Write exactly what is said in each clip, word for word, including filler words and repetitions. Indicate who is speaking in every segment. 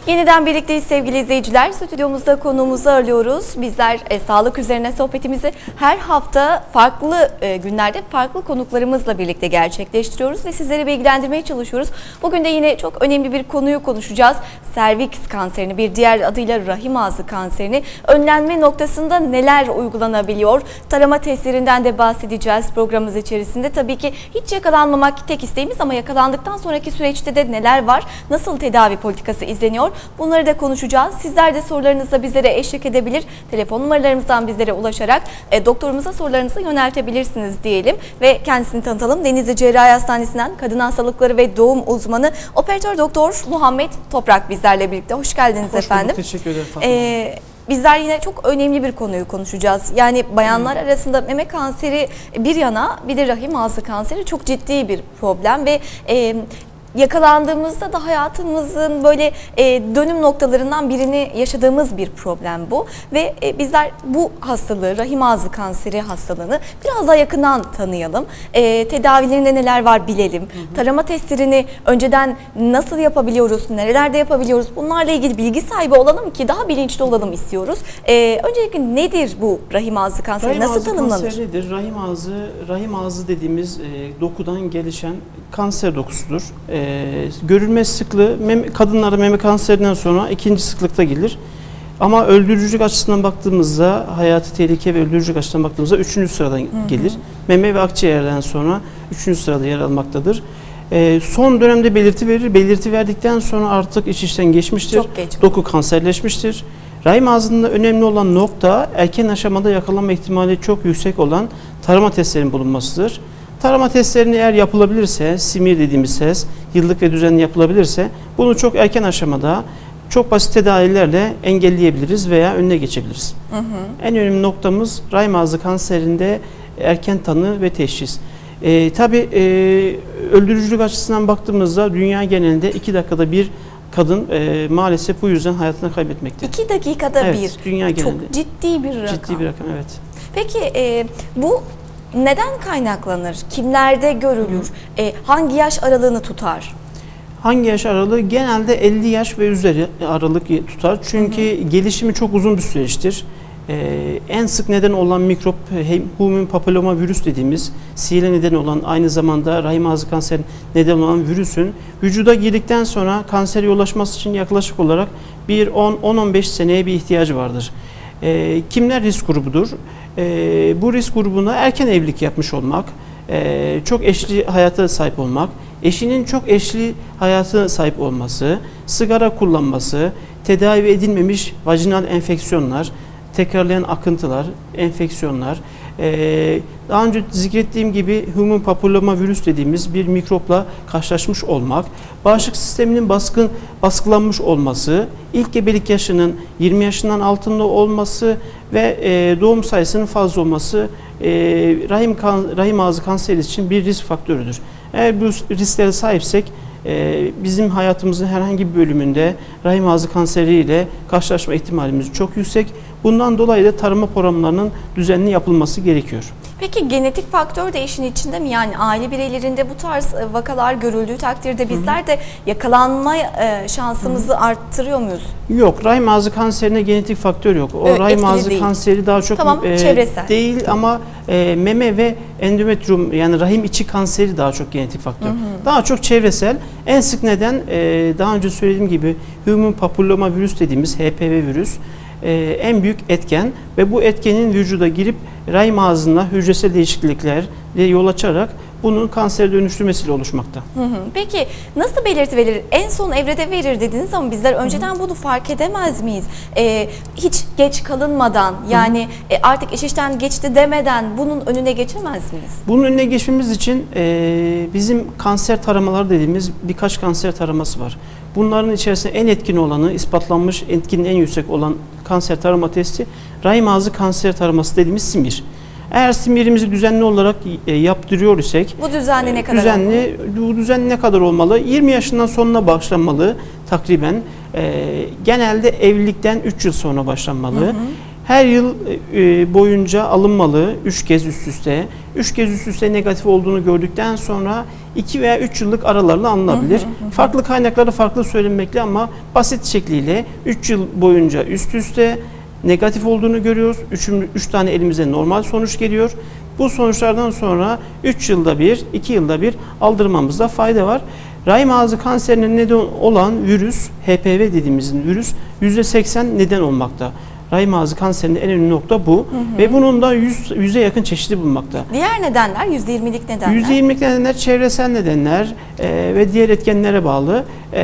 Speaker 1: Yeniden birlikteyiz sevgili izleyiciler. Stüdyomuzda konuğumuzu ağırlıyoruz. Bizler e, sağlık üzerine sohbetimizi her hafta farklı e, günlerde farklı konuklarımızla birlikte gerçekleştiriyoruz ve sizleri bilgilendirmeye çalışıyoruz. Bugün de yine çok önemli bir konuyu konuşacağız. Serviks kanserini, bir diğer adıyla rahim ağzı kanserini önlenme noktasında neler uygulanabiliyor? Tarama testlerinden de bahsedeceğiz programımız içerisinde. Tabii ki hiç yakalanmamak tek isteğimiz ama yakalandıktan sonraki süreçte de neler var? Nasıl tedavi politikası izleniyor? Bunları da konuşacağız. Sizler de sorularınızla bizlere eşlik edebilir. Telefon numaralarımızdan bizlere ulaşarak e, doktorumuza sorularınızı yöneltebilirsiniz diyelim. Ve kendisini tanıtalım. Denizli Cerrahi Hastanesi'nden kadın hastalıkları ve doğum uzmanı operatör doktor Muhammed Toprak bizlerle birlikte. Hoş geldiniz
Speaker 2: Hoş
Speaker 1: efendim.
Speaker 2: Bulduk, teşekkür ederim Fatma.
Speaker 1: Ee, Bizler yine çok önemli bir konuyu konuşacağız. Yani bayanlar arasında meme kanseri bir yana, bir de rahim ağzı kanseri çok ciddi bir problem ve e, yakalandığımızda da hayatımızın böyle e, dönüm noktalarından birini yaşadığımız bir problem bu. Ve e, bizler bu hastalığı, rahim ağzı kanseri hastalığını biraz daha yakından tanıyalım. E, tedavilerinde neler var bilelim. Hı hı. Tarama testlerini önceden nasıl yapabiliyoruz, nerelerde yapabiliyoruz? Bunlarla ilgili bilgi sahibi olalım ki daha bilinçli olalım istiyoruz. E, öncelikle nedir bu rahim ağzı kanseri?
Speaker 2: Rahim
Speaker 1: nasıl
Speaker 2: ağzı
Speaker 1: tanımlanır?
Speaker 2: Kanseri nedir? Rahim ağzı, rahim ağzı dediğimiz e, dokudan gelişen kanser dokusudur. E, görülme sıklığı meme, kadınlarda meme kanserinden sonra ikinci sıklıkta gelir. Ama öldürücülük açısından baktığımızda, hayati tehlike ve öldürücülük açısından baktığımızda üçüncü sıradan gelir. Hı hı. Meme ve akciğerden sonra üçüncü sırada yer almaktadır. E, son dönemde belirti verir. Belirti verdikten sonra artık iş işten geçmiştir.
Speaker 1: Çok geç.
Speaker 2: Doku kanserleşmiştir. Rahim ağzında önemli olan nokta erken aşamada yakalanma ihtimali çok yüksek olan tarama testlerinin bulunmasıdır. Tarama testlerini eğer yapılabilirse, simir dediğimiz test, yıllık ve düzenli yapılabilirse bunu çok erken aşamada çok basit tedavilerle engelleyebiliriz veya önüne geçebiliriz. Hı hı. En önemli noktamız rahim ağzı kanserinde erken tanı ve teşhis. Ee, tabii e, öldürücülük açısından baktığımızda dünya genelinde iki dakikada bir kadın e, maalesef bu yüzden hayatını kaybetmektedir.
Speaker 1: İki dakikada
Speaker 2: evet,
Speaker 1: bir.
Speaker 2: Dünya genelinde.
Speaker 1: Çok ciddi bir rakam.
Speaker 2: Ciddi bir rakam, evet.
Speaker 1: Peki e, bu neden kaynaklanır? Kimlerde görülür? E, hangi yaş aralığını tutar?
Speaker 2: Hangi yaş aralığı? Genelde elli yaş ve üzeri aralık tutar. Çünkü hı hı. gelişimi çok uzun bir süreçtir. Ee, en sık neden olan mikrop human papilloma virüs dediğimiz sihirli neden olan, aynı zamanda rahim ağzı kanseri neden olan virüsün vücuda girdikten sonra kansere ulaşması için yaklaşık olarak bir on on beş seneye bir ihtiyacı vardır. Ee, kimler risk grubudur? Ee, bu risk grubuna erken evlilik yapmış olmak, e, çok eşli hayata sahip olmak, eşinin çok eşli hayata sahip olması, sigara kullanması, tedavi edilmemiş vajinal enfeksiyonlar, tekrarlayan akıntılar, enfeksiyonlar, ee, daha önce zikrettiğim gibi human papilloma virüs dediğimiz bir mikropla karşılaşmış olmak, bağışıklık sisteminin baskın baskılanmış olması, ilk gebelik yaşının yirmi yaşından altında olması ve e, doğum sayısının fazla olması e, rahim kan, rahim ağzı kanseri için bir risk faktörüdür. Eğer bu risklere sahipsek e, bizim hayatımızın herhangi bir bölümünde rahim ağzı kanseriyle karşılaşma ihtimalimiz çok yüksek. Bundan dolayı da tarama programlarının düzenli yapılması gerekiyor.
Speaker 1: Peki genetik faktör de işin içinde mi? Yani aile bireylerinde bu tarz vakalar görüldüğü takdirde bizler Hı-hı. de yakalanma şansımızı Hı-hı. arttırıyor muyuz?
Speaker 2: Yok, rahim ağzı kanserine genetik faktör yok. O evet, rahim ağzı değil. kanseri daha çok
Speaker 1: tamam,
Speaker 2: e, değil ama e, meme ve endometrium, yani rahim içi kanseri daha çok genetik faktör. Hı-hı. Daha çok çevresel. En sık neden e, daha önce söylediğim gibi human papilloma virüs dediğimiz H P V virüs Ee, en büyük etken ve bu etkenin vücuda girip rahim ağzında hücresel değişiklikler yol açarak bunun kansere dönüştürmesiyle oluşmakta.
Speaker 1: Hı hı. Peki nasıl belirti verir? En son evrede verir dediniz ama bizler önceden hı hı. bunu fark edemez miyiz? Ee, hiç geç kalınmadan, yani hı hı. E, artık iş işten geçti demeden bunun önüne geçemez miyiz?
Speaker 2: Bunun önüne geçmemiz için e, bizim kanser taramaları dediğimiz birkaç kanser taraması var. Bunların içerisinde en etkin olanı, ispatlanmış etkinin en yüksek olan kanser tarama testi rahim ağzı kanser taraması dediğimiz simir. Eğer simirimizi düzenli olarak e, yaptırıyor isek,
Speaker 1: bu düzenli ne kadar
Speaker 2: düzenli, bu düzenli ne kadar olmalı? yirmi yaşından sonuna başlanmalı takriben. E, genelde evlilikten üç yıl sonra başlanmalı. Hı hı. Her yıl e, boyunca alınmalı üç kez üst üste. üç kez üst üste negatif olduğunu gördükten sonra iki veya üç yıllık aralarla alınabilir. Hı hı hı. Farklı kaynakları farklı söylenmekle ama basit şekliyle üç yıl boyunca üst üste negatif olduğunu görüyoruz. üç tane elimize normal sonuç geliyor. Bu sonuçlardan sonra üç yılda bir, iki yılda bir aldırmamızda fayda var. Rahim ağzı kanserine neden olan virüs, H P V dediğimiz virüs yüzde seksen neden olmakta. Rahim ağzı kanserinin en önemli nokta bu. Hı hı. Ve bunun da yüze yakın çeşidi bulunmakta.
Speaker 1: Diğer nedenler, yüzde yirmilik nedenler?
Speaker 2: yüzde yirmilik nedenler çevresel nedenler e, ve diğer etkenlere bağlı.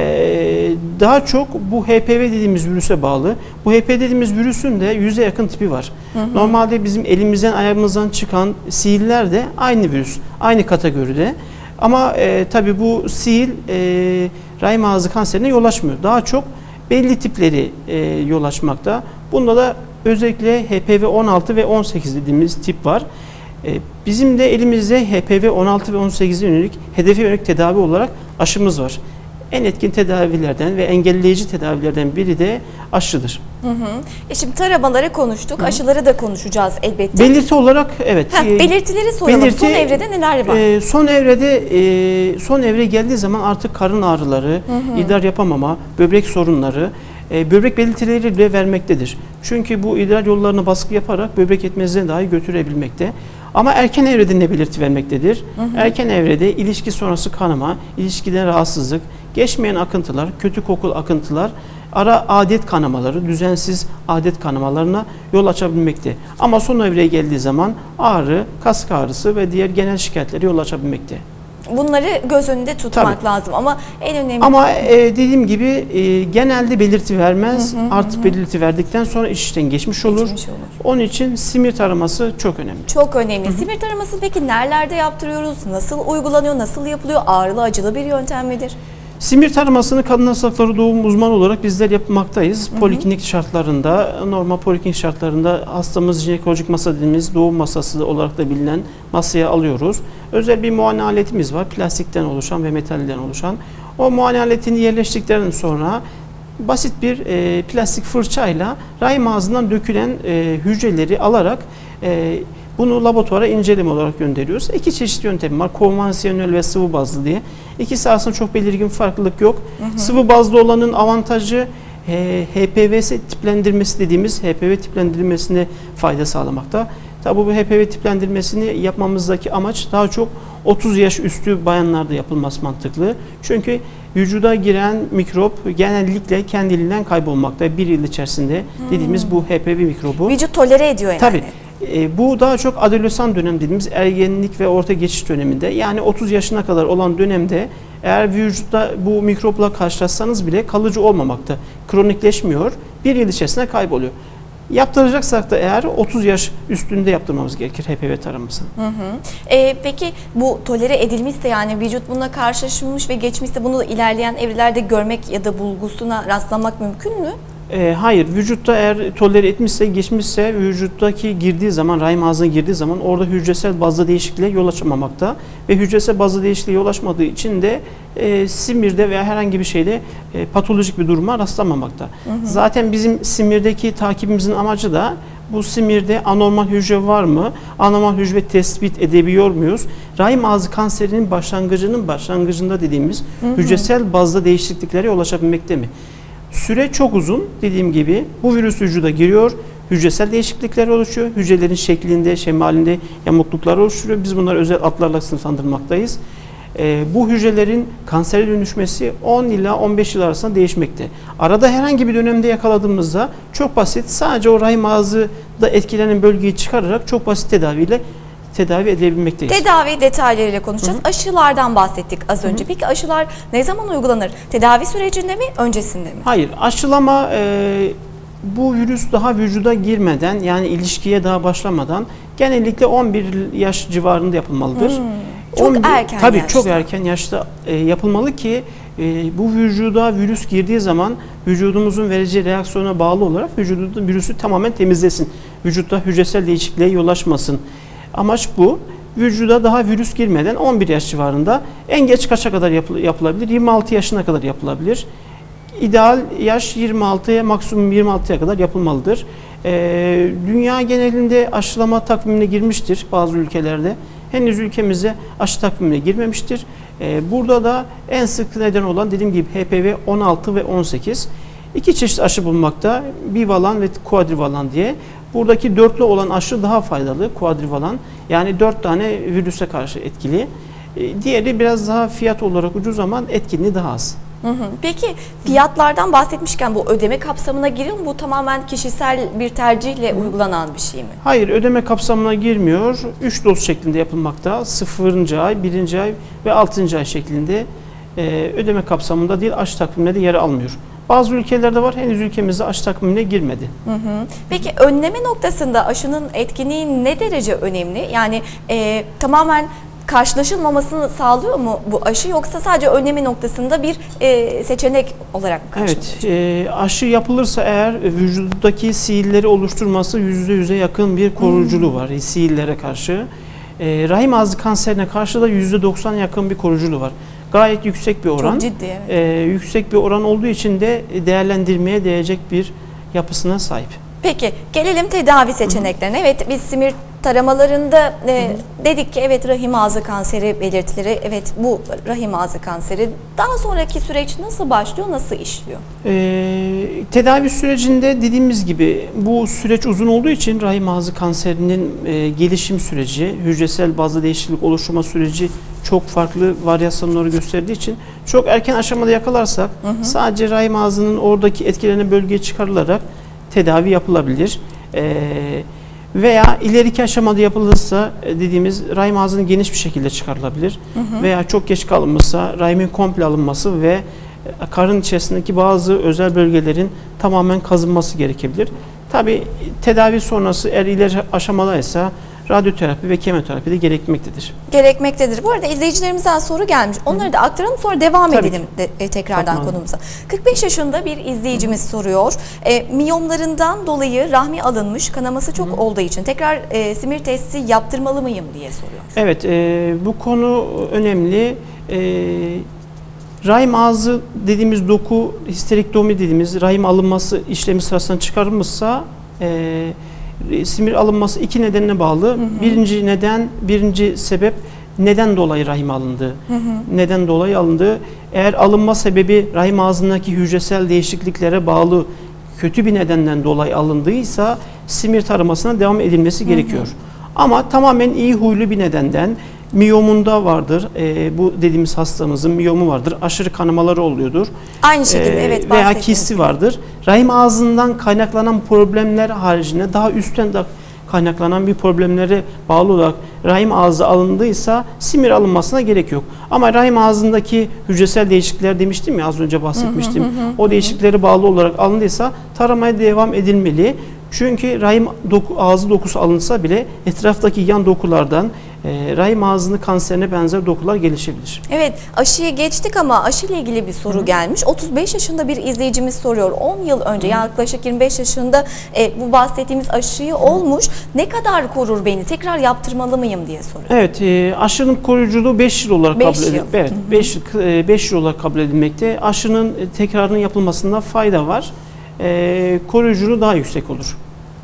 Speaker 2: E, daha çok bu H P V dediğimiz virüse bağlı. Bu H P V dediğimiz virüsün de yüze yakın tipi var. Hı hı. Normalde bizim elimizden ayağımızdan çıkan sihirler de aynı virüs, aynı kategoride. Ama e, tabii bu sihir e, rahim ağzı kanserine yol açmıyor. Daha çok belli tipleri e, yol açmakta. Bunda da özellikle H P V on altı ve on sekiz dediğimiz tip var. E, bizim de elimizde H P V on altı ve on sekize yönelik, hedefe yönelik tedavi olarak aşımız var. En etkin tedavilerden ve engelleyici tedavilerden biri de aşıdır.
Speaker 1: Hı hı. E şimdi taramaları konuştuk, hı hı. aşıları da konuşacağız elbette.
Speaker 2: Belirti olarak evet.
Speaker 1: Heh, e, belirtileri soralım. Belirti, son evrede neler var?
Speaker 2: E, son evrede e, son evre geldiği zaman artık karın ağrıları, hı hı. idrar yapamama, böbrek sorunları, e, böbrek belirtileri bile vermektedir. Çünkü bu idrar yollarına baskı yaparak böbrek yetmezliğine dahi götürebilmekte. Ama erken evrede ne belirti vermektedir? Hı hı. Erken evrede ilişki sonrası kanama, ilişkide rahatsızlık, geçmeyen akıntılar, kötü kokulu akıntılar, ara adet kanamaları, düzensiz adet kanamalarına yol açabilmekte. Ama son evreye geldiği zaman ağrı, kas ağrısı ve diğer genel şikayetleri yol açabilmekte.
Speaker 1: Bunları göz önünde tutmak Tabii. lazım ama en önemli...
Speaker 2: Ama e, dediğim gibi e, genelde belirti vermez. Hı hı, Artık hı. belirti verdikten sonra iş işten geçmiş olur. geçmiş olur. Onun için simir taraması çok önemli.
Speaker 1: Çok önemli. Hı hı. Simir taraması peki nerelerde yaptırıyoruz? Nasıl uygulanıyor? Nasıl yapılıyor? Ağrılı, acılı bir yöntem midir?
Speaker 2: Simir taramasını kadın hastalıkları doğum uzmanı olarak bizler yapmaktayız. Hı hı. Poliklinik şartlarında, normal poliklinik şartlarında hastamız jinekolojik masa dediğimiz doğum masası olarak da bilinen masaya alıyoruz. Özel bir muayene aletimiz var. Plastikten oluşan ve metalden oluşan. O muayene aletini yerleştirdikten sonra basit bir e, plastik fırçayla rahim ağzından dökülen e, hücreleri alarak e, bunu laboratuvara inceleme olarak gönderiyoruz. İki çeşit yöntem var. Konvansiyonel ve sıvı bazlı diye. İkisi arasında çok belirgin farklılık yok. Hı hı. Sıvı bazlı olanın avantajı e, H P V tiplendirmesi dediğimiz H P V tiplendirmesine fayda sağlamakta. Tabi bu H P V tiplendirmesini yapmamızdaki amaç daha çok otuz yaş üstü bayanlarda yapılması mantıklı. Çünkü vücuda giren mikrop genellikle kendiliğinden kaybolmakta. Bir yıl içerisinde hmm. dediğimiz bu H P V mikrobu.
Speaker 1: Vücut tolere ediyor yani.
Speaker 2: Tabii. E, bu daha çok adolesan dönem dediğimiz ergenlik ve orta geçiş döneminde, yani otuz yaşına kadar olan dönemde eğer vücutta bu mikropla karşılaşsanız bile kalıcı olmamakta. Kronikleşmiyor. Bir yıl içerisinde kayboluyor. Yaptıracaksak da eğer otuz yaş üstünde yaptırmamız gerekir H P V taramasını. Hı hı.
Speaker 1: E, peki bu tolere edilmişse, yani vücut bununla karşılaşmış ve geçmişte bunu ilerleyen evrelerde görmek ya da bulgusuna rastlamak mümkün mü?
Speaker 2: E, hayır, vücutta eğer tolere etmişse, geçmişse vücuttaki girdiği zaman, rahim ağzına girdiği zaman orada hücresel bazda değişikliğe yol açmamakta ve hücresel bazda değişikliğe yol açmadığı için de e, simirde veya herhangi bir şeyde e, patolojik bir duruma rastlanmamakta. Hı hı. Zaten bizim simirdeki takibimizin amacı da bu simirde anormal hücre var mı? Anormal hücre tespit edebiliyor muyuz? Rahim ağzı kanserinin başlangıcının başlangıcında dediğimiz hı hı. hücresel bazda değişikliklere yol açabilmekte mi? Süre çok uzun. Dediğim gibi bu virüs vücuda giriyor, hücresel değişiklikler oluşuyor, hücrelerin şeklinde, şemalinde yamukluklar oluşturuyor. Biz bunları özel adlarla sınıflandırmaktayız. Ee, bu hücrelerin kansere dönüşmesi on ila on beş yıl arasında değişmekte. Arada herhangi bir dönemde yakaladığımızda çok basit, sadece o rahim ağzında etkilenen bölgeyi çıkararak çok basit tedaviyle tedavi edebilmekteyiz.
Speaker 1: Tedavi detaylarıyla konuşacağız. Hı hı. Aşılardan bahsettik az önce. Hı hı. Peki aşılar ne zaman uygulanır? Tedavi sürecinde mi, öncesinde mi?
Speaker 2: Hayır, aşılama e, bu virüs daha vücuda girmeden, yani ilişkiye daha başlamadan genellikle on bir yaş civarında yapılmalıdır. Hmm.
Speaker 1: Çok on bir, erken
Speaker 2: tabii
Speaker 1: yaşta.
Speaker 2: Çok erken yaşta e, yapılmalı ki e, bu vücuda virüs girdiği zaman vücudumuzun vereceği reaksiyona bağlı olarak vücudun virüsü tamamen temizlesin. Vücutta hücresel değişikliğe yol açmasın. Amaç bu. Vücuda daha virüs girmeden on bir yaş civarında, en geç kaça kadar yapıl yapılabilir? yirmi altı yaşına kadar yapılabilir. ideal yaş yirmi altıya, maksimum yirmi altıya kadar yapılmalıdır. Ee, dünya genelinde aşılama takvimine girmiştir bazı ülkelerde. Henüz ülkemize aşı takvimine girmemiştir. Ee, burada da en sık neden olan dediğim gibi H P V on altı ve on sekiz. İki çeşit aşı bulunmakta. Bivalent ve kuadrivalent diye. Buradaki dörtlü olan aşı daha faydalı, kuadrivalent. Yani dört tane virüse karşı etkili. Ee, diğeri biraz daha fiyat olarak ucuz ama etkinliği daha az.
Speaker 1: Hı hı. Peki fiyatlardan bahsetmişken bu ödeme kapsamına giriyor mu? Bu tamamen kişisel bir tercihle uygulanan bir şey mi?
Speaker 2: Hayır, ödeme kapsamına girmiyor. üç doz şeklinde yapılmakta. sıfırıncı ay, birinci ay ve altıncı ay şeklinde e, ödeme kapsamında değil, aşı takvimine de yer almıyor. Bazı ülkelerde var, henüz ülkemizde aşı takvimine girmedi.
Speaker 1: Hı hı. Peki önleme noktasında aşının etkinliği ne derece önemli? Yani e, tamamen karşılaşılmamasını sağlıyor mu bu aşı, yoksa sadece önleme noktasında bir e, seçenek olarak mı karşılanıyor?
Speaker 2: Evet, e, aşı yapılırsa eğer vücuttaki siilleri oluşturması yüzde yüze yakın bir koruyuculuğu hmm. var siillere karşı. E, rahim ağzı kanserine karşı da yüzde doksan yakın bir koruyuculuğu var. Gayet yüksek bir oran.
Speaker 1: Çok ciddi, evet.
Speaker 2: E, yüksek bir oran olduğu için de değerlendirmeye değecek bir yapısına sahip.
Speaker 1: Peki gelelim tedavi seçeneklerine. Hı-hı. Evet, biz simir taramalarında e, dedik ki evet rahim ağzı kanseri belirtileri, evet bu rahim ağzı kanseri. Daha sonraki süreç nasıl başlıyor, nasıl işliyor?
Speaker 2: Ee, tedavi sürecinde dediğimiz gibi bu süreç uzun olduğu için rahim ağzı kanserinin e, gelişim süreci, hücresel bazda değişiklik oluşturma süreci çok farklı varyasyonları gösterdiği için çok erken aşamada yakalarsak hı hı. sadece rahim ağzının oradaki etkilenen bölgeye çıkarılarak tedavi yapılabilir. Ee, Veya ileriki aşamada yapılırsa dediğimiz rahim ağzının geniş bir şekilde çıkarılabilir. Hı hı. Veya çok geç kalınmışsa rahimin komple alınması ve karın içerisindeki bazı özel bölgelerin tamamen kazınması gerekebilir. Tabi tedavi sonrası eğer ileri aşamadaysa radyoterapi ve kemoterapi de gerekmektedir.
Speaker 1: Gerekmektedir. Bu arada izleyicilerimizden soru gelmiş. Onları da aktaralım, sonra devam Tabii edelim de, e, tekrardan Fatma konumuza. kırk beş yaşında bir izleyicimiz Hı. soruyor. E, miyomlarından dolayı rahmi alınmış, kanaması çok Hı. olduğu için tekrar e, simir testi yaptırmalı mıyım diye soruyor.
Speaker 2: Evet, e, bu konu önemli. E, rahim ağzı dediğimiz doku, histerektomi dediğimiz rahim alınması işlemi sırasında çıkarılmışsa e, simir alınması iki nedenine bağlı. Hı hı. Birinci neden, birinci sebep neden dolayı rahim alındı. Hı hı. Neden dolayı alındı. Eğer alınma sebebi rahim ağzındaki hücresel değişikliklere bağlı kötü bir nedenden dolayı alındıysa simir taramasına devam edilmesi hı hı. gerekiyor. Ama tamamen iyi huylu bir nedenden, miyomunda vardır. E, bu dediğimiz hastamızın miyomu vardır. Aşırı kanamaları oluyordur.
Speaker 1: Aynı şekilde e, evet.
Speaker 2: Veya kisti vardır. Rahim ağzından kaynaklanan problemler haricinde daha üstten de kaynaklanan bir problemlere bağlı olarak rahim ağzı alındıysa simir alınmasına gerek yok. Ama rahim ağzındaki hücresel değişiklikler demiştim ya, az önce bahsetmiştim. Hı hı hı hı. O değişikliklere bağlı olarak alındıysa taramaya devam edilmeli. Çünkü rahim doku, ağzı dokusu alınsa bile etraftaki yan dokulardan e, rahim ağzının kanserine benzer dokular gelişebilir.
Speaker 1: Evet, aşıya geçtik ama aşıyla ilgili bir soru Hı. gelmiş. otuz beş yaşında bir izleyicimiz soruyor. on yıl önce Hı. yaklaşık yirmi beş yaşında e, bu bahsettiğimiz aşıyı Hı. olmuş. Ne kadar korur beni? Tekrar yaptırmalı mıyım diye soruyor.
Speaker 2: Evet, e, aşının koruyuculuğu beş yıl olarak
Speaker 1: beş
Speaker 2: kabul edilmekte. Evet, beş yıl, e, beş yıl olarak kabul edilmekte. Aşının e, tekrarının yapılmasında fayda var. E, koruyuculuğu daha yüksek olur.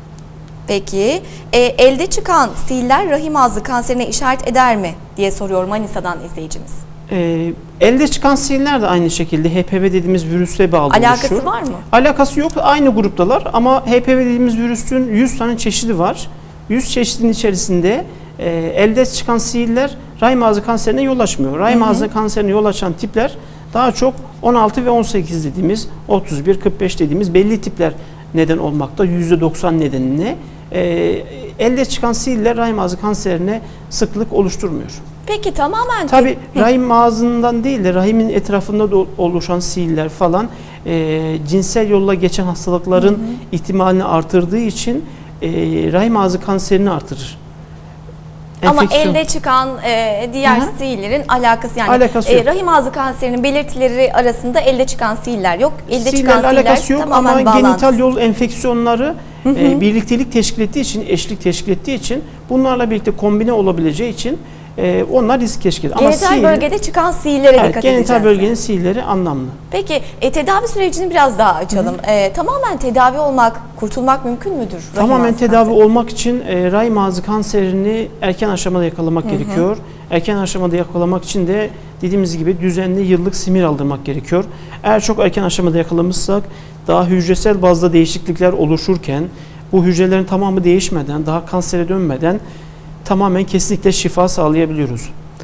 Speaker 1: Peki, e, elde çıkan siiller rahim ağzı kanserine işaret eder mi diye soruyor Manisa'dan izleyicimiz.
Speaker 2: E, elde çıkan siiller de aynü şekilde H P V dediğimiz virüse bağlı
Speaker 1: Alakası
Speaker 2: oluşuyor.
Speaker 1: var mı?
Speaker 2: Alakası yok, aynı gruptalar ama H P V dediğimiz virüsün yüz tane çeşidi var. yüz çeşidin içerisinde e, elde çıkan siiller rahim ağzı kanserine yol açmıyor. Rahim ağzı kanserine yol açan tipler daha çok on altı ve on sekiz dediğimiz, otuz bir kırk beş dediğimiz belli tipler neden olmakta, yüzde doksan nedenine. E, elde çıkan siiller rahim ağzı kanserine sıklık oluşturmuyor.
Speaker 1: Peki tamamen...
Speaker 2: Tabii rahim ağzından değil de rahimin etrafında da oluşan siiller falan e, cinsel yolla geçen hastalıkların hı hı. ihtimalini artırdığı için e, rahim ağzı kanserini artırır.
Speaker 1: Ama Enfeksiyon. elde çıkan e, diğer Hı-hı. siillerin alakası yani
Speaker 2: alakası
Speaker 1: e, rahim ağzı kanserinin belirtileri arasında elde çıkan siiller yok. Elde
Speaker 2: Siillerle
Speaker 1: çıkan siiller
Speaker 2: alakası yok
Speaker 1: tamamen
Speaker 2: ama
Speaker 1: bağlantısı.
Speaker 2: genital yol enfeksiyonları e, birliktelik teşkil ettiği için, eşlik teşkil ettiği için bunlarla birlikte kombine olabileceği için E, onlar risk teşkil ediyor.
Speaker 1: Genital
Speaker 2: sihir,
Speaker 1: bölgede çıkan sihirlere
Speaker 2: evet,
Speaker 1: dikkat
Speaker 2: genital
Speaker 1: edeceğiz.
Speaker 2: bölgenin sihirleri anlamlı.
Speaker 1: Peki e, tedavi sürecini biraz daha açalım. E, tamamen tedavi olmak, kurtulmak mümkün müdür? Rahim
Speaker 2: Tamamen
Speaker 1: ağzı
Speaker 2: tedavi
Speaker 1: kanseri?
Speaker 2: olmak için e, rahim ağzı kanserini erken aşamada yakalamak hı hı. gerekiyor. Erken aşamada yakalamak için de dediğimiz gibi düzenli yıllık simir aldırmak gerekiyor. Eğer çok erken aşamada yakalamışsak daha hücresel bazda değişiklikler oluşurken bu hücrelerin tamamı değişmeden, daha kansere dönmeden tamamen kesinlikle şifa sağlayabiliyoruz.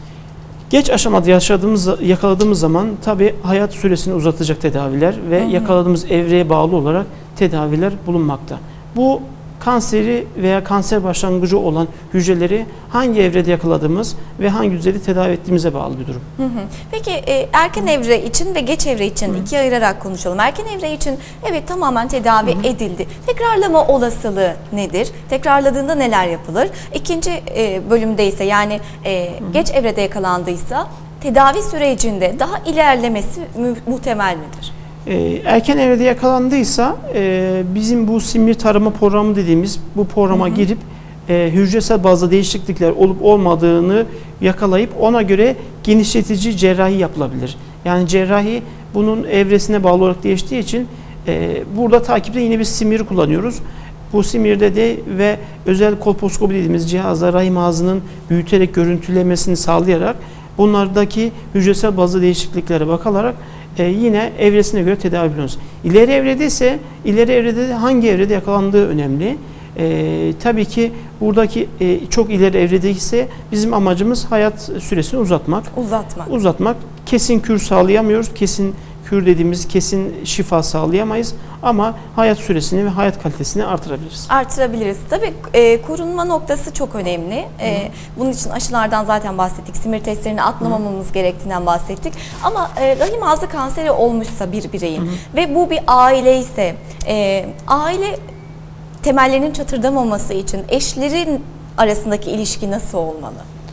Speaker 2: Geç aşamada yaşadığımız, yakaladığımız zaman tabi hayat süresini uzatacak tedaviler ve hı hı. yakaladığımız evreye bağlı olarak tedaviler bulunmakta. Bu kanseri veya kanser başlangıcı olan hücreleri hangi evrede yakaladığımız ve hangi düzeyde tedavi ettiğimize bağlı bir durum.
Speaker 1: Hı hı. Peki e, erken evre için ve geç evre için hı. ikiye ayırarak konuşalım. Erken evre için evet tamamen tedavi hı hı. edildi. Tekrarlama olasılığı nedir? Tekrarladığında neler yapılır? İkinci e, bölümde ise yani e, hı hı. geç evrede yakalandıysa tedavi sürecinde daha ilerlemesi mu muhtemel midir?
Speaker 2: Ee, erken evrede yakalandıysa e, bizim bu simir tarama programı dediğimiz bu programa hı hı. girip e, hücresel bazda değişiklikler olup olmadığını yakalayıp ona göre genişletici cerrahi yapılabilir. Yani cerrahi bunun evresine bağlı olarak değiştiği için e, burada takipte yine bir simir kullanıyoruz. Bu simirde de ve özel kolposkopi dediğimiz cihazla rahim ağzının büyüterek görüntülemesini sağlayarak bunlardaki hücresel bazda değişikliklere bakılarak Ee, yine evresine göre tedavi ediyoruz. İleri evrede ise ileri evrede hangi evrede yakalandığı önemli. Ee, tabii ki buradaki e, çok ileri evrede ise bizim amacımız hayat süresini uzatmak.
Speaker 1: Uzatmak.
Speaker 2: Uzatmak. Kesin kür sağlayamıyoruz. Kesin kür dediğimiz kesin şifa sağlayamayız ama hayat süresini ve hayat kalitesini artırabiliriz.
Speaker 1: Artırabiliriz. Tabii e, korunma noktası çok önemli. E, bunun için aşılardan zaten bahsettik. Simir testlerini atlamamamız Hı. gerektiğinden bahsettik. Ama e, rahim ağzı kanseri olmuşsa bir bireyin Hı. ve bu bir aile ise e, aile temellerinin çatırdamaması için eşlerin arasındaki ilişki nasıl olmalı?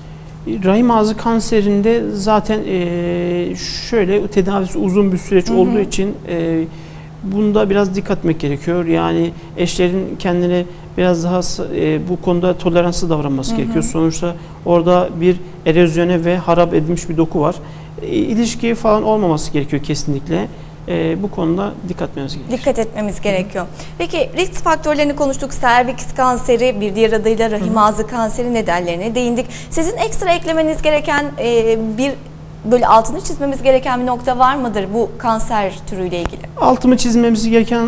Speaker 2: Rahim ağzı kanserinde zaten e, şöyle tedavisi uzun bir süreç hı hı. olduğu için e, bunda biraz dikkat etmek gerekiyor. Yani eşlerin kendine biraz daha e, bu konuda toleranslı davranması hı hı. gerekiyor. Sonuçta orada bir erozyone ve harap edilmiş bir doku var. E, ilişki falan olmaması gerekiyor kesinlikle. E, bu konuda dikkat etmemiz gerekiyor.
Speaker 1: Dikkat etmemiz gerekiyor. Peki risk faktörlerini konuştuk. Serviks kanseri, bir diğer adıyla rahim ağzı kanseri nedenlerine değindik. Sizin ekstra eklemeniz gereken e, bir böyle altını çizmemiz gereken bir nokta var mıdır bu kanser türüyle ilgili? Altını
Speaker 2: çizmemiz gereken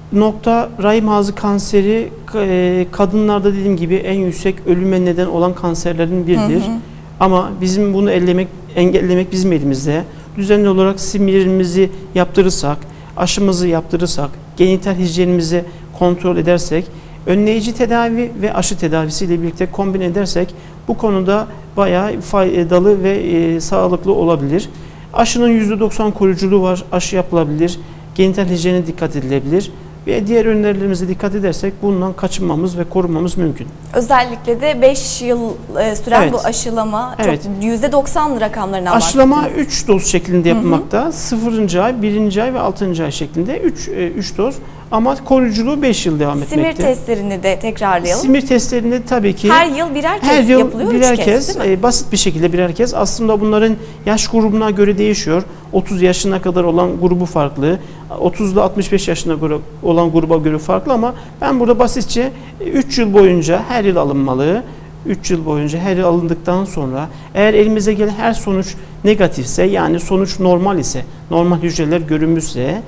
Speaker 2: nokta rahim ağzı kanseri e, kadınlarda dediğim gibi en yüksek ölüme neden olan kanserlerin biridir. Hı hı. Ama bizim bunu ellemek, engellemek bizim elimizde. Düzenli olarak simirimizi yaptırırsak, aşımızı yaptırırsak, genital hijyenimizi kontrol edersek, önleyici tedavi ve aşı tedavisiyle birlikte kombine edersek bu konuda bayağı faydalı ve e, sağlıklı olabilir. Aşının yüzde doksan koruyuculuğu var, aşı yapılabilir, genital hijyene dikkat edilebilir. Ve diğer önerilerimize dikkat edersek bundan kaçınmamız ve korunmamız mümkün.
Speaker 1: Özellikle de beş yıl süren evet. bu aşılama
Speaker 2: evet.
Speaker 1: çok yüzde doksan rakamlarından
Speaker 2: Aşılama üç doz şeklinde yapılmakta. sıfırıncı ay, birinci ay ve altıncı ay şeklinde üç doz. Ama koruyuculuğu beş yıl devam etmekte.
Speaker 1: Simir testlerini de tekrarlayalım.
Speaker 2: Simir testlerinde tabii ki
Speaker 1: her yıl birer kez
Speaker 2: her yıl
Speaker 1: yapılıyor.
Speaker 2: birer
Speaker 1: kez,
Speaker 2: kez e, basit bir şekilde birer kez. Aslında bunların yaş grubuna göre değişiyor. otuz yaşına kadar olan grubu farklı. otuz ile altmış beş yaşına göre olan gruba göre farklı ama ben burada basitçe üç yıl boyunca her yıl alınmalı. üç yıl boyunca her yıl alındıktan sonra eğer elimize gelen her sonuç negatifse yani sonuç normal ise, normal hücreler görünmüşse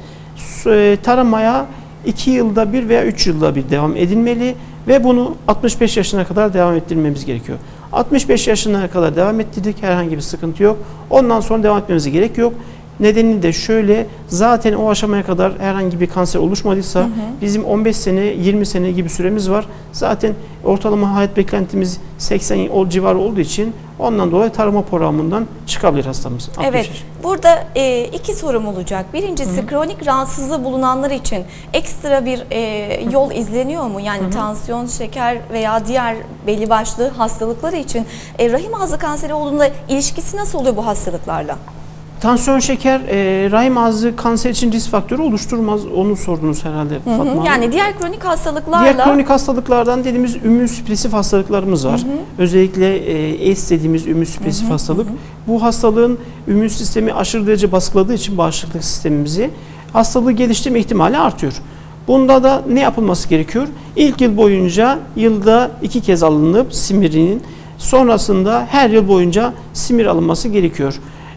Speaker 2: taramaya iki yılda bir veya üç yılda bir devam edilmeli ve bunu altmış beş yaşına kadar devam ettirmemiz gerekiyor. altmış beş yaşına kadar devam ettirdik, herhangi bir sıkıntı yok. Ondan sonra devam etmemize gerek yok. Nedeni de şöyle, zaten o aşamaya kadar herhangi bir kanser oluşmadıysa hı hı. bizim on beş sene, yirmi sene gibi süremiz var. Zaten ortalama hayat beklentimiz seksen o civarı olduğu için ondan dolayı tarama programından çıkabilir hastamız.
Speaker 1: Evet, yaş. Burada e, iki sorum olacak. Birincisi hı hı. kronik rahatsızlığı bulunanlar için ekstra bir e, yol izleniyor mu? Yani hı hı. tansiyon, şeker veya diğer belli başlı hastalıkları için e, rahim ağzı kanseri olduğunda ilişkisi nasıl oluyor bu hastalıklarla?
Speaker 2: Tansiyon, şeker, e, rahim ağzı kanser için risk faktörü oluşturmaz. Onu sordunuz herhalde
Speaker 1: Hı hı.
Speaker 2: Fatma Hanım.
Speaker 1: Yani diğer kronik hastalıklarla...
Speaker 2: Diğer kronik hastalıklardan dediğimiz immünsüpresif hastalıklarımız var. Hı hı. Özellikle e, AIDS dediğimiz immünsüpresif hastalık. Hı hı. Bu hastalığın immün sistemi aşırı derece baskıladığı için bağışıklık sistemimizi hastalığı geliştirme ihtimali artıyor. Bunda da ne yapılması gerekiyor? İlk yıl boyunca yılda iki kez alınıp simirinin, sonrasında her yıl boyunca simir alınması gerekiyor.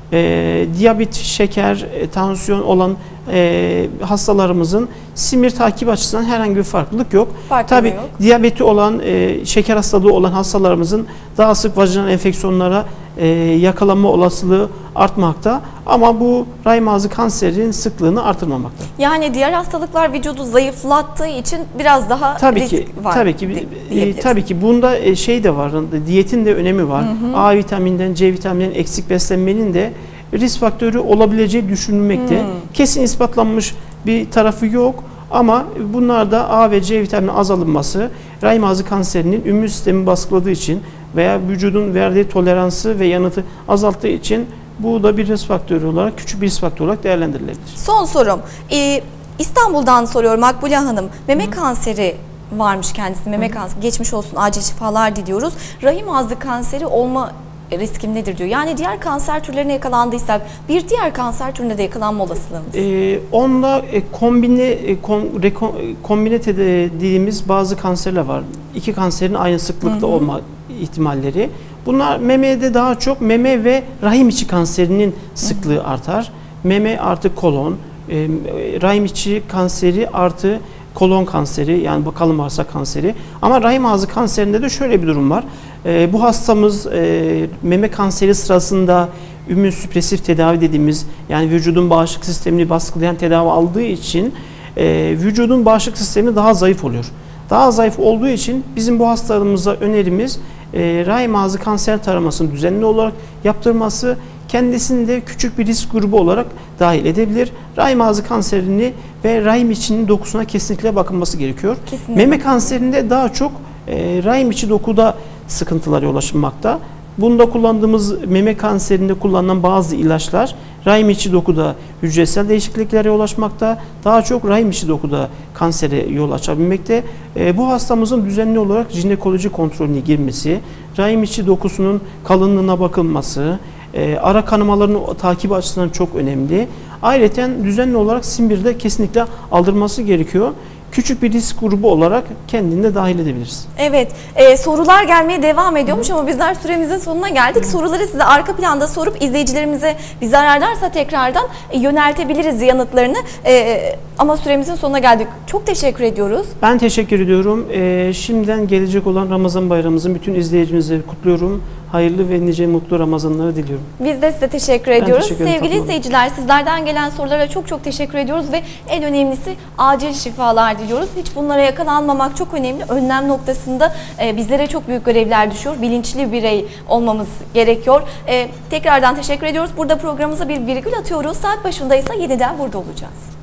Speaker 2: E, diyabet, şeker, e, tansiyon olan e, hastalarımızın simir takip açısından herhangi bir farklılık yok. Tabii yok. Diyabeti olan, e, şeker hastalığı olan hastalarımızın daha sık vajinal enfeksiyonlara e, yakalanma olasılığı artmakta. Ama bu rahim ağzı kanserinin sıklığını artırmamakta.
Speaker 1: Yani diğer hastalıklar vücudu zayıflattığı için biraz daha
Speaker 2: tabii
Speaker 1: risk
Speaker 2: ki,
Speaker 1: var.
Speaker 2: Tabii ki, e, tabii ki bunda e, şey de var, diyetin de önemi var. Hı hı. A vitamininden, C vitamininden eksik beslenmenin de risk faktörü olabileceği düşünülmekte. Hmm. Kesin ispatlanmış bir tarafı yok ama bunlarda A ve C vitamini az alınması rahim ağzı kanserinin immün sistemi baskıladığı için veya vücudun verdiği toleransı ve yanıtı azalttığı için bu da bir risk faktörü olarak, küçük bir risk faktörü olarak değerlendirilebilir.
Speaker 1: Son sorum. Ee, İstanbul'dan soruyorum Makbule Hanım. Meme Hı. kanseri varmış kendisi. Meme Hı. kanseri. Geçmiş olsun, acil şifalar diliyoruz. Rahim ağzı kanseri olma riskim nedir diyor. Yani diğer kanser türlerine yakalandıysak bir diğer kanser türüne de yakalanma olasılığımız.
Speaker 2: Ee, onunla e, kombine e, kom, rekon, kombine dediğimiz bazı kanserler var. İki kanserin aynı sıklıkta hı hı. olma ihtimalleri. Bunlar memede daha çok meme ve rahim içi kanserinin sıklığı hı hı. artar. Meme artı kolon, e, rahim içi kanseri artı kolon kanseri, yani kalın bağırsak kanseri. Ama rahim ağzı kanserinde de şöyle bir durum var. E, bu hastamız e, meme kanseri sırasında immünsüpresif tedavi dediğimiz, yani vücudun bağışıklık sistemini baskılayan tedavi aldığı için e, vücudun bağışıklık sistemi daha zayıf oluyor. Daha zayıf olduğu için bizim bu hastalarımıza önerimiz e, rahim ağzı kanser taramasını düzenli olarak yaptırması, kendisini de küçük bir risk grubu olarak dahil edebilir. Rahim ağzı kanserini ve rahim içinin dokusuna kesinlikle bakılması gerekiyor. Kesinlikle. Meme kanserinde daha çok e, rahim içi dokuda sıkıntılara yol açmakta. Bunda kullandığımız meme kanserinde kullanılan bazı ilaçlar rahim içi dokuda hücresel değişikliklere yol açmakta. Daha çok rahim içi dokuda kansere yol açabilmekte. E, bu hastamızın düzenli olarak jinekoloji kontrolüne girmesi, rahim içi dokusunun kalınlığına bakılması, e, ara kanamalarının takibi açısından çok önemli. Ayrıca düzenli olarak simbirde kesinlikle aldırması gerekiyor. Küçük bir risk grubu olarak kendini de dahil edebiliriz.
Speaker 1: Evet, e, sorular gelmeye devam ediyormuş ama bizler süremizin sonuna geldik. Soruları size arka planda sorup izleyicilerimize bir zararlarsa tekrardan e, yöneltebiliriz yanıtlarını. E, ama süremizin sonuna geldik. Çok teşekkür ediyoruz.
Speaker 2: Ben teşekkür ediyorum. E, şimdiden gelecek olan Ramazan bayramımızın bütün izleyicimizi kutluyorum. Hayırlı ve nice mutlu Ramazanları diliyorum.
Speaker 1: Biz de size teşekkür ediyoruz.
Speaker 2: Teşekkür ederim,
Speaker 1: sevgili izleyiciler, sizlerden gelen sorulara çok çok teşekkür ediyoruz ve en önemlisi acil şifalar diliyoruz. Hiç bunlara yakalanmamak çok önemli. Önlem noktasında e, bizlere çok büyük görevler düşüyor. Bilinçli birey olmamız gerekiyor. E, tekrardan teşekkür ediyoruz. Burada programımıza bir virgül atıyoruz. Saat başındaysa yeniden burada olacağız.